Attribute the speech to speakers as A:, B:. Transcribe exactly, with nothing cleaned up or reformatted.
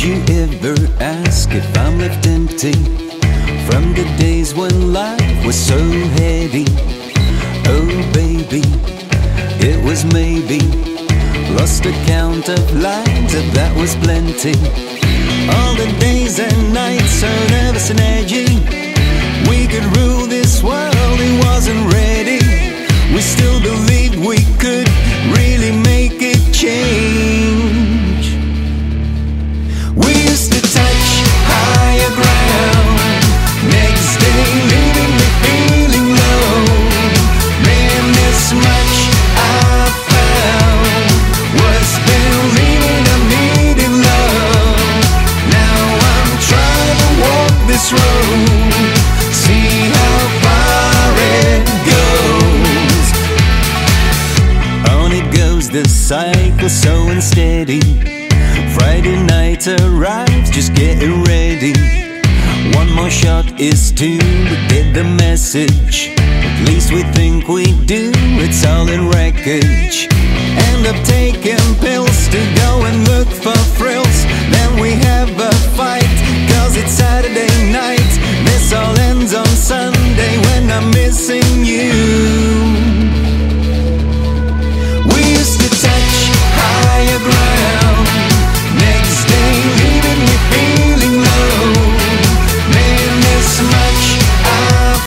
A: you ever ask if I'm left empty from the days when life was so heady? Oh baby, it was maybe lost the count of lives, but that was plenty. All the days and nights so nervous and edgy, we could rule this world, it wasn't ready. We still believed we could really make a change. We used to touch higher ground, next day leaving me feeling low. Man, this much I found was believing I needed love. Now I'm trying to walk this road, see how far it goes. On it goes, the cycle so unsteady. Friday night arrives, just getting ready. One more shot is to get the message. At least we think we do, it's all in wreckage. End up taking pills